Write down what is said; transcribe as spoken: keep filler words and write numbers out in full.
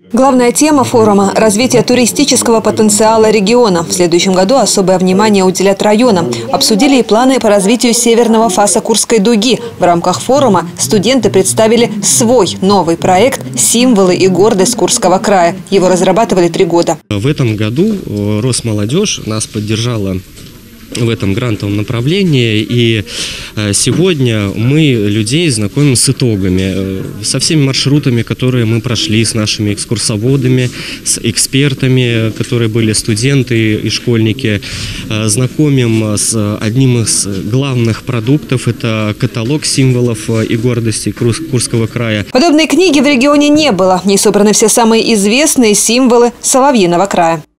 Главная тема форума – развитие туристического потенциала региона. В следующем году особое внимание уделят районам. Обсудили и планы по развитию северного фаса Курской дуги. В рамках форума студенты представили свой новый проект «Символы и гордость Курского края». Его разрабатывали три года. В этом году Росмолодежь нас поддержала в этом грантовом направлении, и сегодня мы людей знакомим с итогами, со всеми маршрутами, которые мы прошли, с нашими экскурсоводами, с экспертами, которые были студенты и школьники. Знакомим с одним из главных продуктов – это каталог символов и гордости Курского края. Подобной книги в регионе не было. В ней собраны все самые известные символы Соловьиного края.